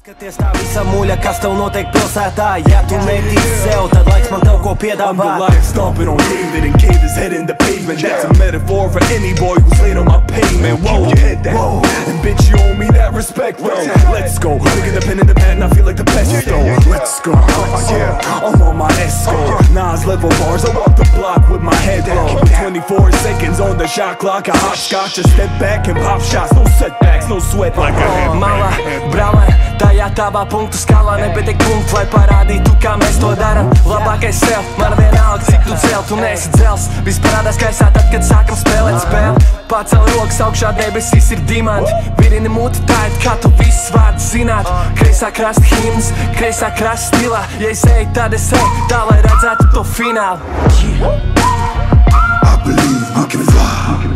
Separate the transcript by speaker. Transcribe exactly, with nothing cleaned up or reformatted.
Speaker 1: Skaties tā visa muļa, kas tev notiek pilsētā. Ja tu netic sev, tad laiks man tev ko piedāvāt.
Speaker 2: I'm the lion stomping on David and caved his head in the pavement. That's a metaphor for any boy who's laid on my pavement. Whoa, your head down, and bitch you owe me that respect, bro. Let's go, picking the pen in the pad and I feel like the pesto. Let's go, yeah, I'm on my Esco. Nas level bars, I walk the block with my head low. Twenty-four seconds on the shot clock, a hopscotch, a step back and pop shots. No setbacks, no sweat like a head.
Speaker 1: Mala, brālē, tajā tavā punktu skalā nepietiek punktu, lai parādītu, kā mēs to daram. Labākais sev, man vienalga, cik tu cel, tu neesi dzels. Viss parādās gaisā tad, kad sākam spēlēt spēli. Pacel rokas augšā, debesīs ir dimanti. Virini muti tā, it kā tu visus vārdus zināt. Kreisā krasta himns, kreisā krasta stilā. Ja es eju, tad es eju, tā lai redzētu to finālu.
Speaker 3: I believe we can fly.